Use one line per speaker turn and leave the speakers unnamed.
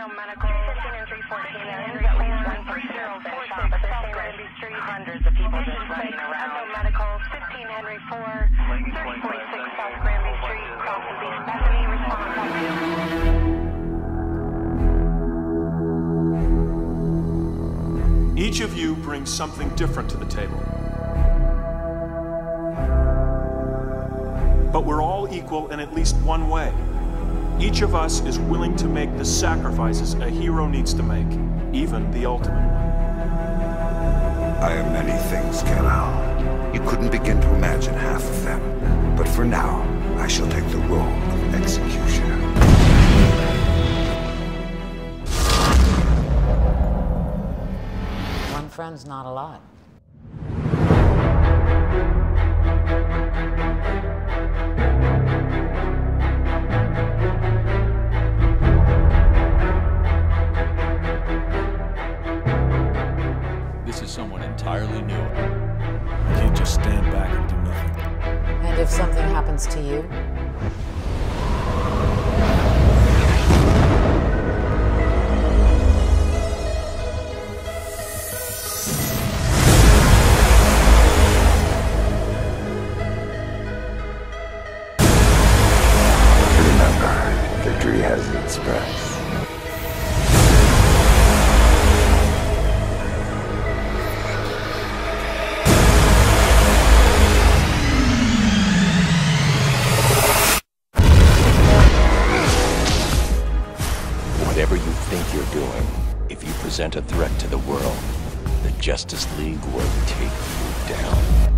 no medical. 315 and 314, there is at least one person that's been shot, but this thing Granby Street, hundreds of people just running around. No medical, 15 Henry 4, 3046 South Granby Street, crosses East Bethany, response on you.
Each of you brings something different to the table. But we're all equal in at least one way. Each of us is willing to make the sacrifices a hero needs to make, even the ultimate one.
I am many things, Kal-El. You couldn't begin to imagine half of them. But for now, I shall take the role of executioner.
One friend's not a lot.
This is someone entirely new. You can't just stand back and do nothing.
And if something happens to you?
Remember, victory has its price.
Whatever you think you're doing, if you present a threat to the world, the Justice League will take you down.